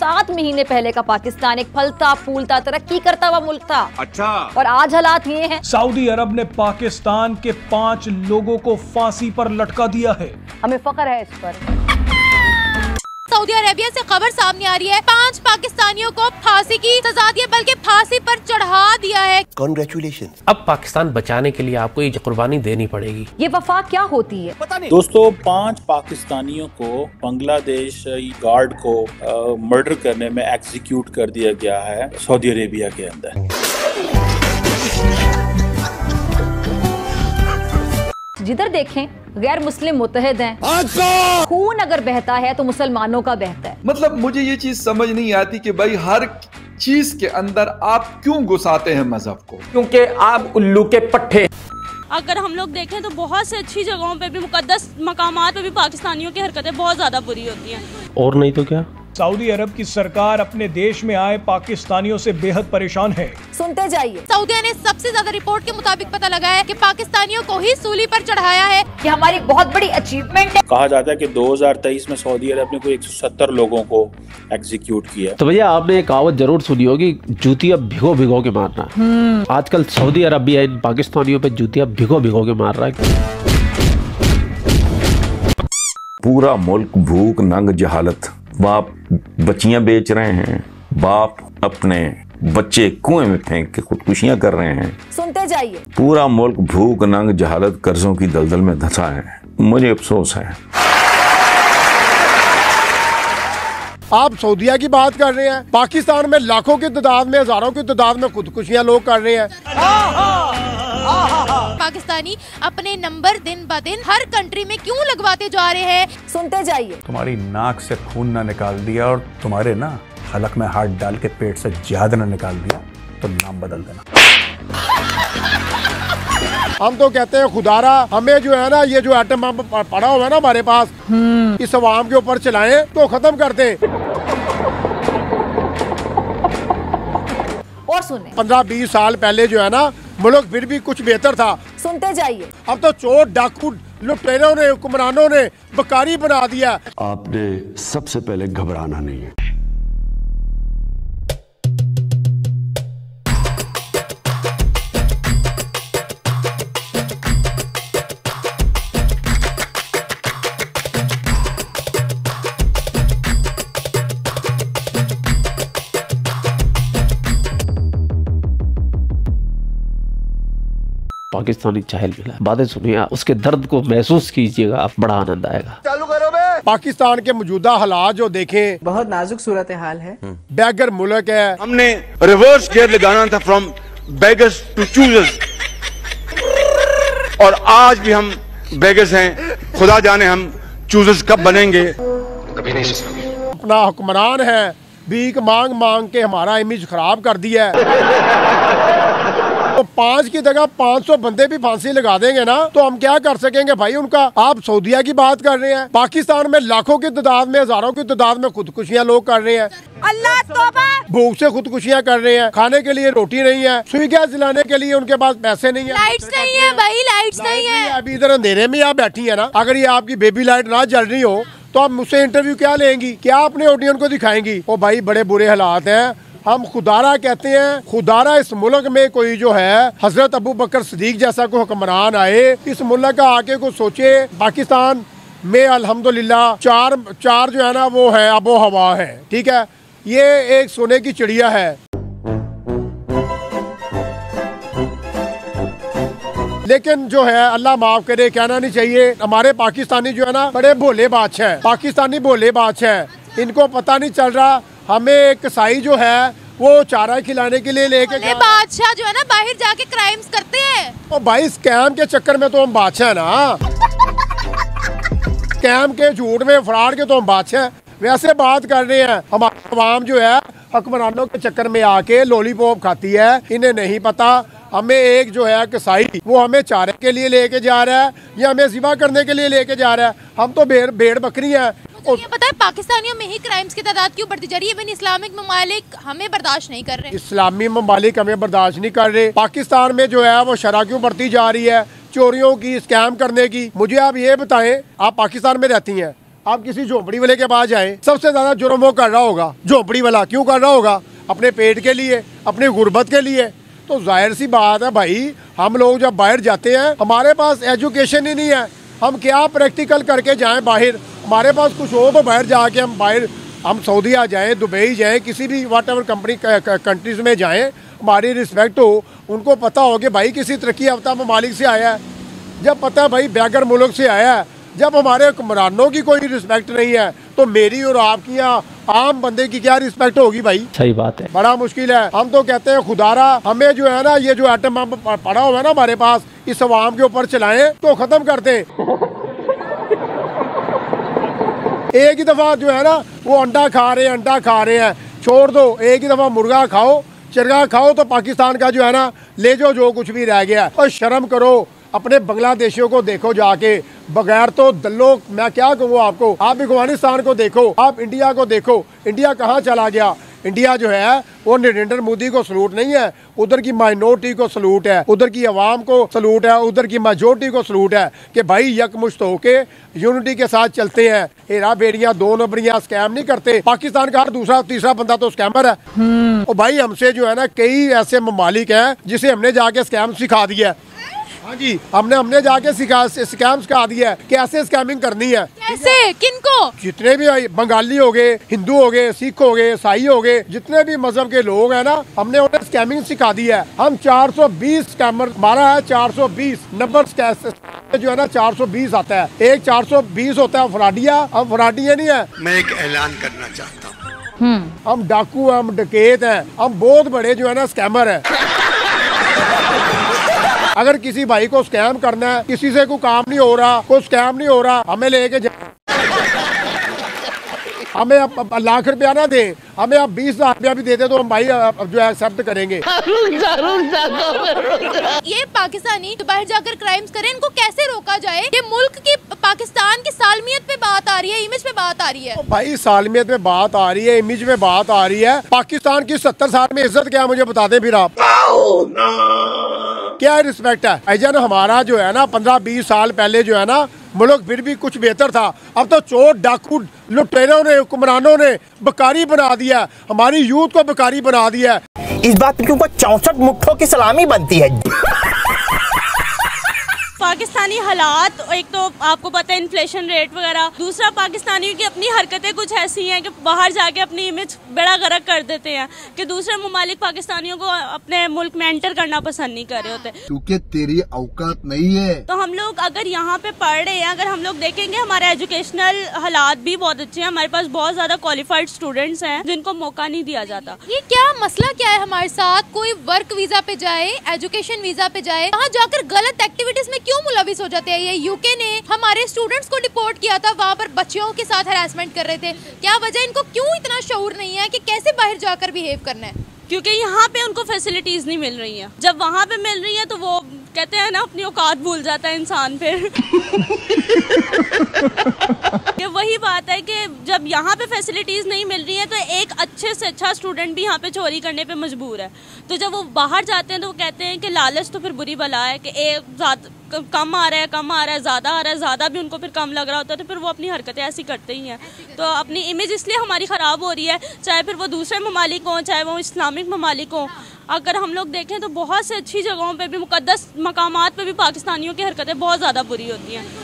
7 महीने पहले का पाकिस्तान एक फलता फूलता तरक्की करता हुआ मुल्क था। अच्छा। और आज हालात ये हैं। सऊदी अरब ने पाकिस्तान के 5 लोगों को फांसी पर लटका दिया है। हमें फख्र है इस पर। सऊदी अरेबिया से खबर सामने आ रही है, 5 पाकिस्तानियों को फांसी की सजा दी है, बल्कि फांसी पर चढ़ा दिया है। कांग्रेचुलेशंस। अब पाकिस्तान बचाने के लिए आपको ये कुर्बानी देनी पड़ेगी। ये वफा क्या होती है पता नहीं। दोस्तों, 5 पाकिस्तानियों को बांग्लादेश गार्ड को मर्डर करने में एग्जीक्यूट कर दिया गया है सऊदी अरेबिया के अंदर। जिधर देखें गैर मुस्लिम मुत्तहिद हैं। खून अगर बहता है तो मुसलमानों का बहता है। मतलब मुझे ये चीज समझ नहीं आती कि भाई हर चीज के अंदर आप क्यों घुसाते हैं मजहब को, क्योंकि आप उल्लू के पट्टे। अगर हम लोग देखें तो बहुत से अच्छी जगहों पे भी, मुकद्दस मकामात पे भी पाकिस्तानियों की हरकतें बहुत ज्यादा बुरी होती हैं। और नहीं तो क्या, सऊदी अरब की सरकार अपने देश में आए पाकिस्तानियों से बेहद परेशान है। सुनते जाइए। सऊदिया ने सबसे ज्यादा रिपोर्ट के मुताबिक पता लगाया है कि पाकिस्तानियों को ही सूली पर चढ़ाया है। ये हमारी बहुत बड़ी अचीवमेंट है। कहा जाता है कि 2023 में सऊदी अरब ने कोई 170 लोगों को एग्जीक्यूट किया। तो भैया आपने एक कहावत जरूर सुनी होगी, जूतियां भिगो भिगो के मारना। आजकल सऊदी अरब भी इन पाकिस्तानियों पे जूतियां भिगो भिगो के मार रहा है। पूरा मुल्क भूख नंग जहालत, बाप बच्चियां बेच रहे हैं, बाप अपने बच्चे कुएं में फेंक के खुदकुशियां कर रहे हैं। सुनते जाइए। पूरा मुल्क भूख नंग जहालत कर्जों की दलदल में धंसा है। मुझे अफसोस है। आप सऊदिया की बात कर रहे हैं, पाकिस्तान में लाखों की तादाद में, हजारों की तादाद में खुदकुशियां लोग कर रहे हैं। पाकिस्तानी अपने नंबर दिन ब दिन हर कंट्री में क्यों लगवाते जा रहे हैं। सुनते जाइए। तुम्हारी नाक से खून ना निकाल दिया और तुम्हारे ना हलक में हाथ डाल के पेट से जहद ना निकाल दिया तो नाम बदल देना। हम तो कहते हैं खुदारा हमें जो है ना, ये जो एटम बम पड़ा हुआ है ना हमारे पास, इस अवाम के ऊपर चलाएं तो खत्म कर दें। और सुने। 15-20 साल पहले जो है ना, मुल्क फिर भी कुछ बेहतर था। सुनते जाइए। अब तो चोर डाकू लुटेरों ने, हुक्मरानों ने बकारी बना दिया। आपने सबसे पहले घबराना नहीं है। पाकिस्तानी चाहल मिला, बातें सुनिए, उसके दर्द को महसूस कीजिएगा, आप बड़ा आनंद आएगा। चालू करो बे। पाकिस्तान के मौजूदा हालात जो देखें, बहुत नाजुक सूरत हाल है। बैगर मुल्क है। हमने रिवर्स गियर लगाना था, फ्रॉम बेगर्स टू चूजर्स, और आज भी हम बेगर्स हैं। खुदा जाने हम चूजर्स कब बनेंगे। कभी नहीं सोचोगे। अपना हुक्मरान है, भीख मांग मांग के हमारा इमेज खराब कर दिया है। तो 5 की जगह 500 बंदे भी फांसी लगा देंगे ना, तो हम क्या कर सकेंगे भाई उनका। आप सऊदिया की बात कर रहे हैं, पाकिस्तान में लाखों की तादाद में, हजारों की तादाद में खुदकुशियां लोग कर रहे हैं। अल्लाह तौबा। भूख से खुदकुशियां कर रहे हैं, खाने के लिए रोटी नहीं है, सुई गैस जलाने के लिए उनके पास पैसे नहीं है, लाइट्स नहीं है भाई, लाइट्स नहीं है। अभी इधर अंधेरे में आप बैठी है ना, अगर ये आपकी बेबी लाइट ना जल रही हो तो आप मुझसे इंटरव्यू क्या लेंगी, क्या अपने ऑडियंस को दिखाएंगी। ओ भाई बड़े बुरे हालात हैं। हम खुदारा कहते हैं, खुदारा इस मुल्क में कोई जो है हजरत अबू बकर सिद्दीक जैसा कोई हुक्मरान आए, इस मुल्क का आके को सोचे। पाकिस्तान में अल्हम्दुलिल्लाह चार जो है ना वो है आबो हवा है, ठीक है, ये एक सोने की चिड़िया है। लेकिन जो है अल्लाह माफ करे, कहना नहीं चाहिए, हमारे पाकिस्तानी जो है ना बड़े भोले बादशाह हैं। पाकिस्तानी भोले बादशाह हैं, इनको पता नहीं चल रहा। हमें एक कसाई जो है वो चारा खिलाने के लिए लेके बादशाह जो है ना बाहर जाके क्राइम्स करते हैं। और भाई स्कैम के चक्कर में तो हम बादशाह है ना, स्कैम के झूठ में फ्रॉड के तो हम बादशाह। वैसे बात कर रहे हैं, हमारा अवाम जो है हुक्मरानों के चक्कर में आके लॉलीपॉप खाती है, इन्हें नहीं पता। हमें एक जो है कसाई वो हमें चारे के लिए लेके जा रहा है या हमें ज़िबा करने के लिए लेके जा रहा है। हम तो भेड़ बकरी हैं। ये पता है पाकिस्तानियों में ही क्राइम्स की तादाद क्यों बढ़ती जा रही है। इवन इस्लामिक ममालिक हमें बर्दाश्त नहीं कर रहे। इस्लामी ममालिक हमें बर्दाश्त नहीं कर रहे। पाकिस्तान में जो है वो शरह क्यों बढ़ती जा रही है, चोरियों की, स्कैम करने की। मुझे आप ये बताएं, आप पाकिस्तान में रहती हैं, आप किसी झोपड़ी वाले के पास जाएं, सबसे ज्यादा जुर्म वो कर रहा होगा झोपड़ी वाला। क्यों कर रहा होगा? अपने पेट के लिए, अपनी गुर्बत के लिए। तो जाहिर सी बात है भाई, हम लोग जब बाहर जाते हैं हमारे पास एजुकेशन ही नहीं है, हम क्या प्रैक्टिकल करके जाएं बाहर? हमारे पास कुछ हो तो बाहर जाके हम बाहर, हम सऊदीया जाएं, दुबई जाएं, किसी भी वॉट एवर कंट्रीज में जाएं, हमारी रिस्पेक्ट हो, उनको पता हो कि भाई किसी तरक्की याफ्ता ममालिक से आया है। जब पता है भाई बैगर मुल्क से आया है, जब हमारे हुक्मरानों की कोई रिस्पेक्ट नहीं है तो मेरी और आपकी यहाँ आम बंदे की क्या रिस्पेक्ट होगी भाई? सही बात है, बड़ा मुश्किल है। हम तो कहते हैं खुदारा हमें जो है ना, ये जो एटम बम पड़ा हुआ है ना हमारे पास, इस अवाम के ऊपर चलाएं तो खत्म कर दें। एक ही दफा जो है ना वो अंडा खा रहे हैं, छोड़ दो। एक ही दफा मुर्गा खाओ, चरगा खाओ तो पाकिस्तान का जो है ना ले जो कुछ भी रह गया। और शर्म करो, अपने बांग्लादेशियों को देखो जाके, बगैर तो दल्लो मैं क्या कहूँ आपको। आप अफगानिस्तान को देखो, आप इंडिया को देखो, इंडिया कहाँ चला गया? इंडिया जो है वो नरेंद्र मोदी को सलूट नहीं है, उधर की माइनॉरिटी को सलूट है, उधर की आवाम को सलूट है, उधर की मेजोरिटी को सलूट है कि भाई यकमुश्त होके यूनिटी के साथ चलते हैं। हेरा बेड़ियां, दो नंबरियां स्कैम नहीं करते। पाकिस्तान का हर दूसरा तीसरा बंदा तो स्कैमर है। और भाई हमसे जो है ना कई ऐसे ममालिक हैं जिसे हमने जाके स्कैम सिखा दिया है। हाँ जी, हमने जाके स्कैम सिखा दिया है, कैसे स्कैमिंग करनी है। कैसे? किनको? जितने भी बंगाली हो गए, हिंदू हो गए, सिख हो गए, ईसाई हो गए, जितने भी मजहब के लोग हैं ना, हमने उन्हें स्कैमिंग सिखा दी है। हम 420 स्कैमर मारा है, 420 नंबर जो है ना 420 आता है। एक 420 होता है फराडिया, हम फराडिया नहीं है। मैं एक ऐलान करना चाहता हूँ, हम डाकू, हम डकैत हैं, हम बहुत बड़े जो है ना स्कैमर है। अगर किसी भाई को स्कैम करना है, किसी से कोई काम नहीं हो रहा, कोई स्कैम नहीं हो रहा, हमें लेके हमें आप लाख रुपया ना दे, हमें आप 20,000 रुपया भी देते तो हम भाई जो है एक्सेप्ट करेंगे। ये पाकिस्तानी तो बाहर जाकर क्राइम्स करें, इनको कैसे रोका जाए? ये मुल्क की, पाकिस्तान की सालमियत पे बात आ रही है, इमेज पे बात आ रही है। भाई सालमियत में बात आ रही है, इमेज में बात आ रही है। पाकिस्तान की 70 साल में इज्जत क्या है मुझे बता दें फिर आप। क्या रिस्पेक्ट है? ऐजन हमारा जो है ना 15-20 साल पहले जो है ना मुल्क फिर भी कुछ बेहतर था। अब तो चोर, डाकू, लुटेरों ने, हुक्मरानों ने बकारी बना दिया, हमारी यूथ को बकारी बना दिया। इस बात के ऊपर 64 मुट्ठों की सलामी बनती है। पाकिस्तानी हालात, एक तो आपको पता है इन्फ्लेशन रेट वगैरह, दूसरा पाकिस्तानियों की अपनी हरकतें कुछ ऐसी हैं कि बाहर जाके अपनी इमेज बड़ा गर्क कर देते हैं कि दूसरे ममालिक पाकिस्तानियों को अपने मुल्क में एंटर करना पसंद नहीं कर रहे होते क्योंकि तेरी औकात नहीं है। तो हम लोग अगर यहाँ पे पढ़ रहे हैं, अगर हम लोग देखेंगे हमारे एजुकेशनल हालात भी बहुत अच्छे हैं, हमारे पास बहुत ज्यादा क्वालिफाइड स्टूडेंट्स हैं जिनको मौका नहीं दिया जाता। ये क्या मसला क्या है हमारे साथ? कोई वर्क वीजा पे जाए, एजुकेशन वीजा पे जाए, वहाँ जाकर गलत एक्टिविटीज में क्यों मुलविस हो जाते हैं? ये यूके ने हमारे स्टूडेंट्स को डिपोर्ट किया था, वहाँ पर बच्चियों के साथ हैरेसमेंट कर रहे थे। क्या वजह? इनको क्यों इतना शऊर नहीं है कि कैसे बाहर जाकर बिहेव करना है? क्योंकि यहाँ पे उनको फैसिलिटीज नहीं मिल रही हैं। जब वहाँ पे मिल रही है तो वो कहते हैं ना अपनी औकात भूल जाता है इंसान फिर। ये वही बात है कि जब यहाँ पे फैसिलिटीज नहीं मिल रही है तो एक अच्छे से अच्छा स्टूडेंट भी यहाँ पे चोरी करने पे मजबूर है। तो जब वो बाहर जाते हैं तो वो कहते हैं कि लालच तो फिर बुरी बला है कि कम आ रहा है, ज़्यादा आ रहा है, ज़्यादा भी उनको फिर कम लग रहा होता है, तो फिर वो अपनी हरकतें ऐसी करते ही हैं। तो अपनी इमेज इसलिए हमारी ख़राब हो रही है, चाहे फिर वो दूसरे ममालिक हों, चाहे वो इस्लामिक ममालिक हों। अगर हम लोग देखें तो बहुत से अच्छी जगहों पे भी, मुकद्दस मकामात पे भी पाकिस्तानियों की हरकतें बहुत ज़्यादा बुरी होती हैं।